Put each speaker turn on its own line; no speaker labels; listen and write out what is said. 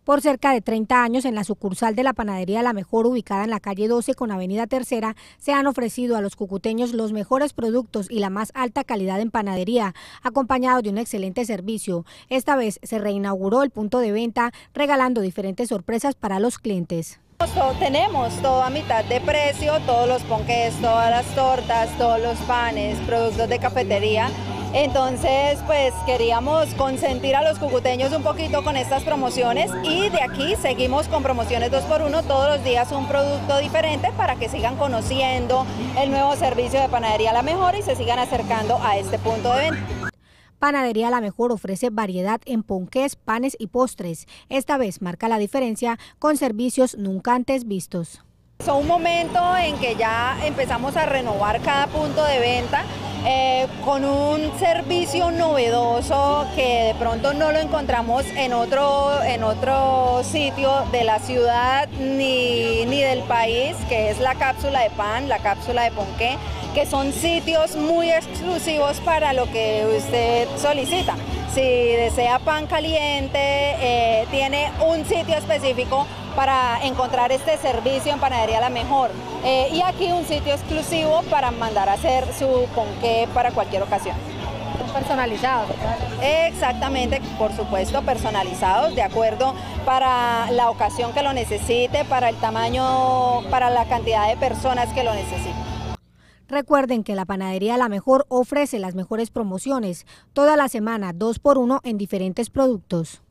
Por cerca de 30 años, en la sucursal de la Panadería La Mejor, ubicada en la calle 12 con avenida Tercera, se han ofrecido a los cucuteños los mejores productos y la más alta calidad en panadería, acompañados de un excelente servicio. Esta vez se reinauguró el punto de venta, regalando diferentes sorpresas para los clientes.
Tenemos todo a mitad de precio, todos los ponqués, todas las tortas, todos los panes, productos de cafetería. Entonces, pues queríamos consentir a los cucuteños un poquito con estas promociones y de aquí seguimos con promociones 2x1, todos los días un producto diferente para que sigan conociendo el nuevo servicio de Panadería La Mejor y se sigan acercando a este punto de venta.
Panadería La Mejor ofrece variedad en ponqués, panes y postres. Esta vez marca la diferencia con servicios nunca antes vistos.
Es un momento en que ya empezamos a renovar cada punto de venta con un servicio novedoso que de pronto no lo encontramos en otro sitio de la ciudad ni del país, que es la cápsula de pan, la cápsula de ponqué, que son sitios muy exclusivos para lo que usted solicita. Si desea pan caliente, tiene un sitio específico para encontrar este servicio en Panadería La Mejor. Y aquí un sitio exclusivo para mandar a hacer su ponqué para cualquier ocasión.
Personalizados.
Exactamente, por supuesto, personalizados, de acuerdo para la ocasión que lo necesite, para el tamaño, para la cantidad de personas que lo necesiten.
Recuerden que la Panadería La Mejor ofrece las mejores promociones toda la semana, 2x1 en diferentes productos.